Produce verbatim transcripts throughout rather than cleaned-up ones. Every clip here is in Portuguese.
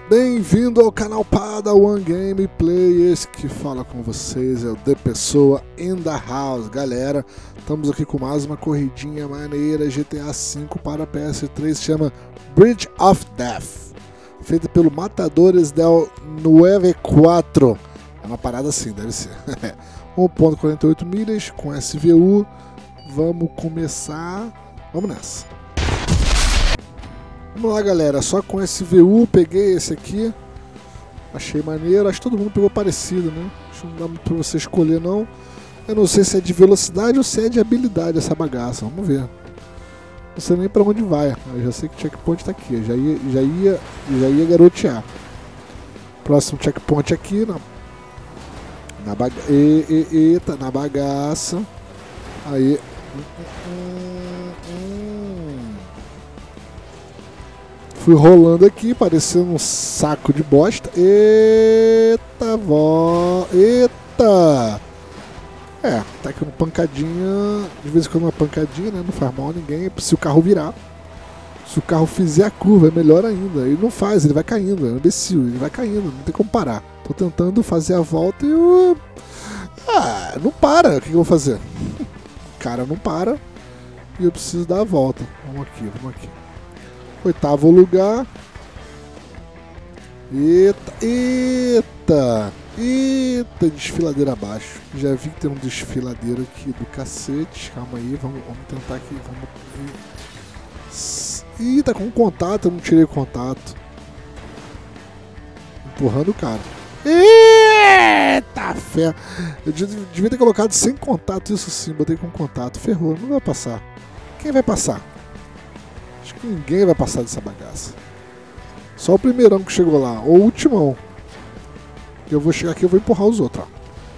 Bem-vindo ao canal Padawan Gameplay, esse que fala com vocês é o The Pessoa in the House. Galera, estamos aqui com mais uma corridinha maneira G T A cinco para P S três, se chama Bridge of Death, feita pelo Matadores del noventa e quatro. É uma parada assim, deve ser. um ponto quarenta e oito milhas com S V U. Vamos começar, vamos nessa. Vamos lá, galera, só com S V U, peguei esse aqui, achei maneiro, acho que todo mundo pegou parecido, né? Acho que não dá muito pra você escolher, não. Eu não sei se é de velocidade ou se é de habilidade essa bagaça, vamos ver. Não sei nem pra onde vai, eu já sei que o checkpoint tá aqui, já ia, já ia, já ia garotear. Próximo checkpoint aqui, na, na baga... E, e, eita, na bagaça. Aí... Fui rolando aqui, parecendo um saco de bosta. Eita, vó. Eita! É, tá aqui uma pancadinha. De vez em quando uma pancadinha, né? Não faz mal a ninguém. Se o carro virar. Se o carro fizer a curva, é melhor ainda. Ele não faz, ele vai caindo. É um imbecil, ele vai caindo. Não tem como parar. Tô tentando fazer a volta e eu... Ah, não para. O que eu vou fazer? O cara não para. E eu preciso dar a volta. Vamos aqui, vamos aqui. Oitavo lugar. Eita, eita, eita, desfiladeira abaixo. Já vi que tem um desfiladeiro aqui do cacete. Calma aí, vamos, vamos tentar aqui. Vamos... Ih, tá com contato, eu não tirei o contato. Empurrando o cara. Eita, fé. Eu devia ter colocado sem contato, isso sim, botei com contato. Ferrou, não vai passar. Quem vai passar? Acho que ninguém vai passar dessa bagaça. Só o primeirão que chegou lá, ou o ultimão. Eu vou chegar aqui e vou empurrar os outros, ó.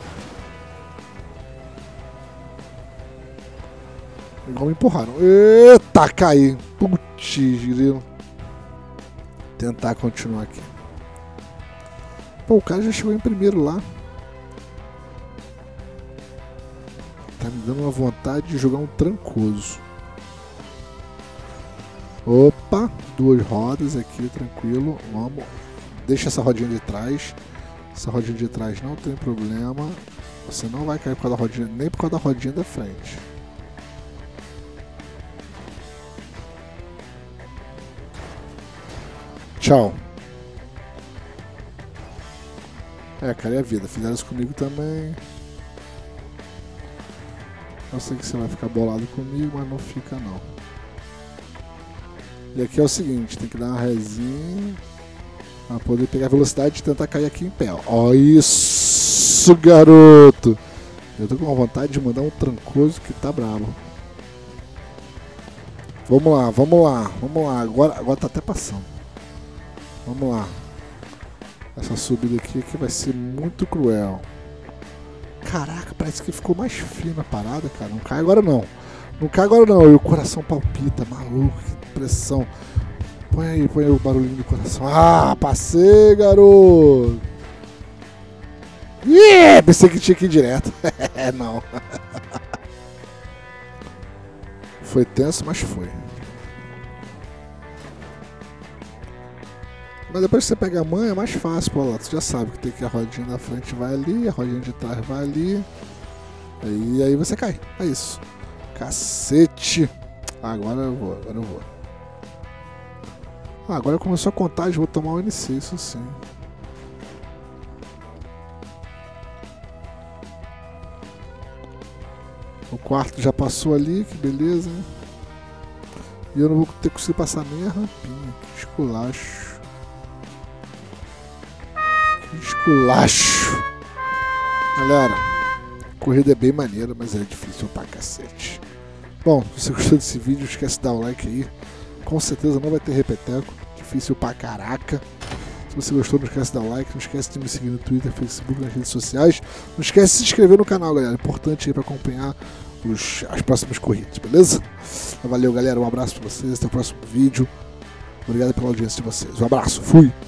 Igual me empurraram. Eita, caí. Putz, grilo. Tentar continuar aqui. Pô, o cara já chegou em primeiro lá. Tá me dando uma vontade de jogar um trancoso. Opa, duas rodas aqui, tranquilo, vamos, deixa essa rodinha de trás, essa rodinha de trás não tem problema, você não vai cair por causa da rodinha, nem por causa da rodinha da frente. Tchau. É, cara, é a vida, fizeram isso comigo também. Eu sei que você vai ficar bolado comigo, mas não fica não. E aqui é o seguinte, tem que dar uma resinha pra poder pegar a velocidade e tentar cair aqui em pé. Ó, isso, garoto! Eu tô com uma vontade de mandar um trancoso que tá brabo. Vamos lá, vamos lá, vamos lá. Agora, agora tá até passando. Vamos lá. Essa subida aqui, aqui vai ser muito cruel. Caraca, parece que ficou mais fina a parada, cara. Não cai agora não. Não cai agora não. E o coração palpita, maluco. Pressão. Põe aí, põe aí o barulhinho do coração. Ah, passei, garoto. Ih, pensei que tinha que ir direto. Não. Foi tenso, mas foi. Mas depois que você pega a manha é mais fácil, pô, lá. Você já sabe que tem que a rodinha da frente vai ali, a rodinha de trás vai ali. E aí você cai. É isso. Cacete. Agora eu vou, agora eu vou. Ah, agora começou a contagem, vou tomar o N C, isso sim. O quarto já passou ali, que beleza, hein? E eu não vou ter que conseguir passar nem a rampinha. Que esculacho. Que esculacho. Galera, a corrida é bem maneira, mas é difícil pra cacete. Bom, se você gostou desse vídeo, não esquece de dar o like aí. Com certeza não vai ter repeteco. Difícil pra caraca. Se você gostou, não esquece de dar o like. Não esquece de me seguir no Twitter, Facebook, nas redes sociais. Não esquece de se inscrever no canal, galera. Importante aí pra acompanhar os, as próximas corridas, beleza? Valeu, galera. Um abraço pra vocês. Até o próximo vídeo. Obrigado pela audiência de vocês. Um abraço. Fui!